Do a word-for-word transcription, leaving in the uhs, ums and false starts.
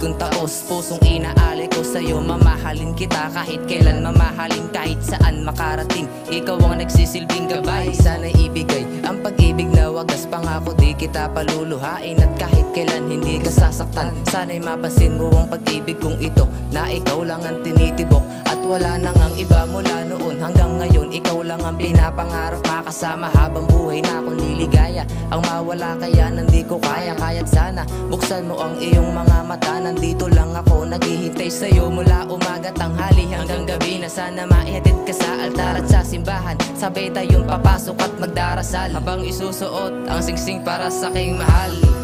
kong taos. Pusong inaali ko sa'yo, mamahalin kita kahit kailan, mamahalin kahit saan makarating. Ikaw ang nagsisilbing gabay, sana'y ibigay ang pag-ibig na wagas. Pangako di kita paluluhain at kahit kailan hindi ka sasaktan. Sana'y mapansin mo ang pag-ibig kong ito, na ikaw lang ang tinitibok at wala nang ang iba mula noon hanggang ngayon. Ikaw lang ang pinapangarap, makasama habang buhay na akong liligaya. Ang mawala kaya nandi ko kaya, kaya't sana buksan mo ang iyong mga mata. Nandito lang ako, naghihintay sa'yo mula umaga, tanghali hanggang gabi, na sana maihatid ka sa altar at sa simbahan. Sabay tayong papasok at magdarasal habang isusuot ang singsing para sa aking mahal.